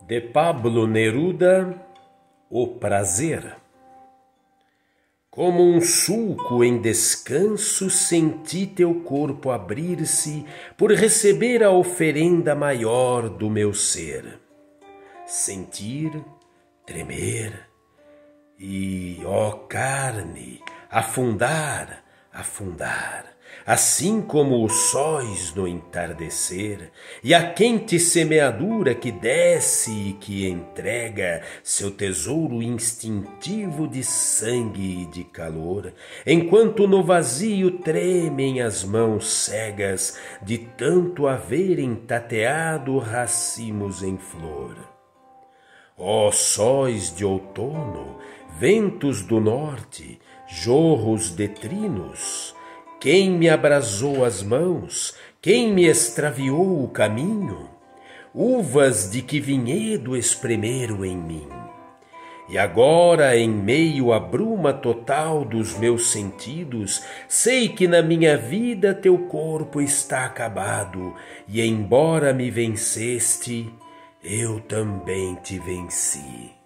De Pablo Neruda, O Prazer. Como um sulco em descanso, senti teu corpo abrir-se por receber a oferenda maior do meu ser. Sentir, tremer e, ó carne, afundar, assim como os sóis no entardecer, e a quente semeadura que desce e que entrega seu tesouro instintivo de sangue e de calor, enquanto no vazio tremem as mãos cegas de tanto haverem tateado racimos em flor. Ó sóis de outono, ventos do norte, jorros de trinos, quem me abrasou as mãos, quem me extraviou o caminho? Uvas de que vinhedo espremeram em mim? E agora, em meio à bruma total dos meus sentidos, sei que na minha vida teu corpo está acabado, e embora me venceste, eu também te venci.